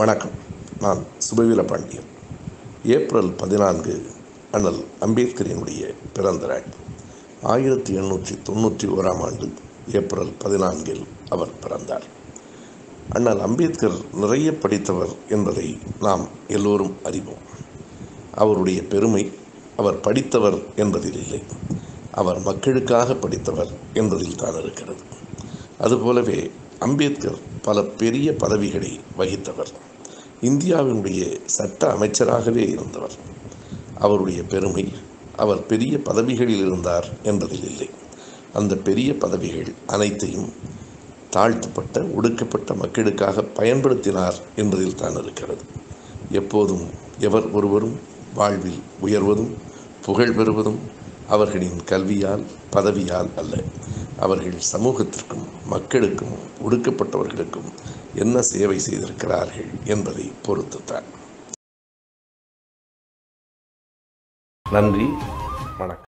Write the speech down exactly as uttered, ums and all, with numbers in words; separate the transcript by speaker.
Speaker 1: வணக்கம். நான் சுபவீர பாண்டியன். ஏப்ரல் பதினான்கு அண்ணல் அம்பேத்கரினுடைய பிறந்த நாள். ஆயிரத்தி எண்ணூற்றி தொண்ணூற்றி ஓராம் ஆண்டு ஏப்ரல் பதினான்கில் அவர் பிறந்தார். அண்ணல் அம்பேத்கர் நிறைய படித்தவர் என்பதை நாம் எல்லோரும் அறிவோம். அவருடைய பெருமை அவர் படித்தவர் என்பதில் இல்லை, அவர் மக்களுக்காக படித்தவர் என்பதில் தான் இருக்கிறது. அதுபோலவே அம்பேத்கர் பல பெரிய பதவிகளை வகித்தவர். இந்தியாவினுடைய சட்ட அமைச்சராகவே இருந்தவர். அவருடைய பெருமை அவர் பெரிய பதவிகளில் இருந்தார் என்பதில் இல்லை. அந்த பெரிய பதவிகள் அனைத்தையும் தாழ்த்தப்பட்ட ஒடுக்கப்பட்ட மக்களுக்காக பயன்படுத்தினார் என்பதில் தான் இருக்கிறது. எப்போதும் எவர் ஒருவரும் வாழ்வில் உயர்வதும் புகழ் பெறுவதும் அவர்களின் கல்வியால் பதவியால் அல்ல, அவர்கள் சமூகத்திற்கும் மக்களுக்கும் ஒடுக்கப்பட்டவர்களுக்கும் என்ன சேவை செய்திருக்கிறார்கள் என்பதை பொறுத்துத்தான். நன்றி, வணக்கம்.